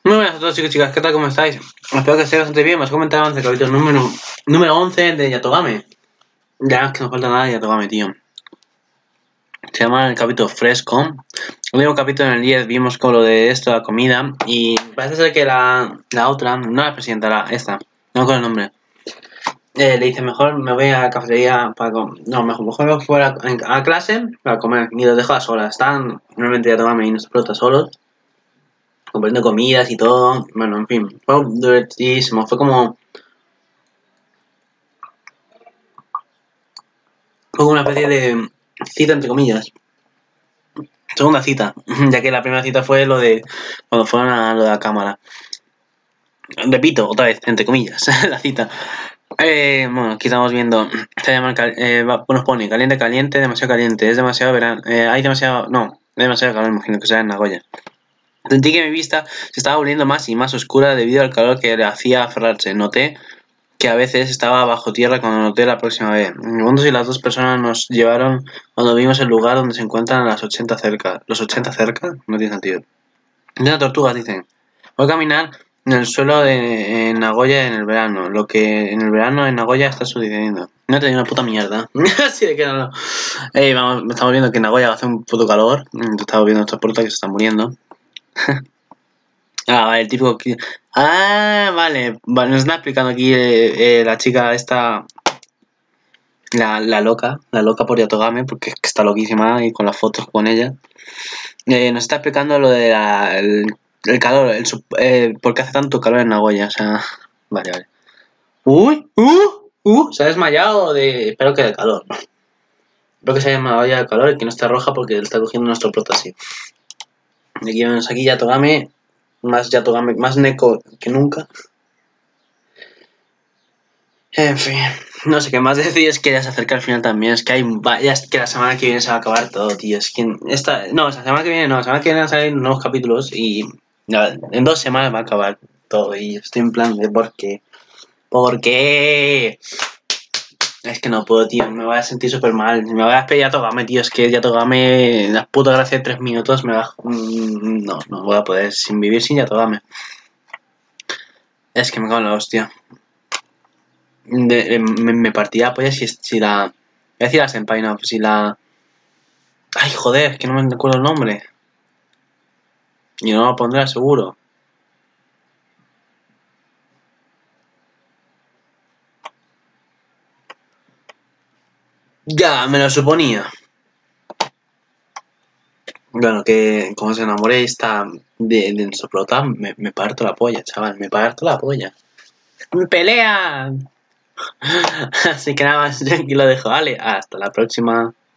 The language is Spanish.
Muy buenas a todos chicos y chicas, ¿qué tal? ¿Cómo estáis? Espero que estéis bastante bien. Os comentaban el capítulo número 11 de Yatogame. Ya es que no falta nada de Yatogame, tío. Se llama el capítulo Fresco. El último capítulo en el 10 vimos con lo de esto, la comida. Y parece ser que la otra, no la presidenta, esta, no con el nombre. Le dice, mejor me voy a la cafetería para comer. No, mejor me fuera a clase para comer. Y los dejo a solas. Están normalmente Yatogame y nuestros protas solos, comprando comidas y todo. Bueno, en fin, fue divertidísimo. Fue como una especie de cita entre comillas. Segunda cita, ya que la primera cita fue lo de cuando fueron a lo de la cámara. Repito, otra vez, entre comillas, la cita. Bueno, aquí estamos viendo. Se llama, nos pone caliente, caliente, demasiado caliente. Es demasiado verano. Hay demasiado. No, demasiado calor, imagino que sea en Nagoya. Sentí que mi vista se estaba volviendo más y más oscura debido al calor que le hacía aferrarse. Noté que a veces estaba bajo tierra cuando noté la próxima vez. Segundos y las dos personas nos llevaron cuando vimos el lugar donde se encuentran las 80 cerca. ¿Los 80 cerca? No tiene sentido. De una tortuga, dicen. Voy a caminar en el suelo de Nagoya en el verano. Lo que en el verano en Nagoya está sucediendo. No te digo una puta mierda. Así de que no. Vamos, estamos viendo que en Nagoya hace un puto calor. Estamos viendo estos puertas que se están muriendo. Ah, vale, el típico que... Ah, vale. Nos está explicando aquí la chica esta... La loca por Yatogame, porque es que está loquísima y con las fotos con ella. Nos está explicando lo de el calor, por qué hace tanto calor en Nagoya, o sea... Vale. ¡Uy! Se ha desmayado de... Espero que de calor. Espero que se haya desmayado ya de calor y que no esté roja porque le está cogiendo nuestro prota así. Y aquí vemos aquí Yatogame, más Neko que nunca. En fin, no sé qué más decir, es que ya se acerca el final también, es que es que la semana que viene se va a acabar todo, tío, es que la semana que viene no, la semana que viene van a salir nuevos capítulos y en 2 semanas va a acabar todo y estoy en plan de ¿por qué? ¿Por qué? Es que no puedo, tío, me voy a sentir súper mal, me voy a despedir a Togame, tío, es que ya Togame, la puta gracia de 3 minutos me va... No voy a poder vivir sin Yatogame. Es que me cago en la hostia. Me partía la polla si la... Voy a decir la senpai, no, pues si la... Ay, joder, es que no me acuerdo el nombre. Y no lo pondré seguro. Ya, me lo suponía. Bueno, que como se enamoré esta de nuestro prota, me parto la polla, chaval, me parto la polla. ¡Pelea! Así que nada más, aquí lo dejo, vale, hasta la próxima.